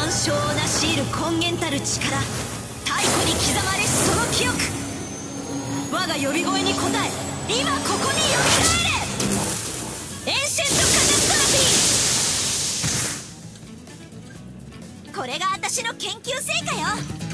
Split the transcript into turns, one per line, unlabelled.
万象を成し得る根源たる力、太古に刻まれしその記憶、我が呼び声に応え今ここによみがえれ。エンシェントカタストロフィー、これが私の研究成果よ。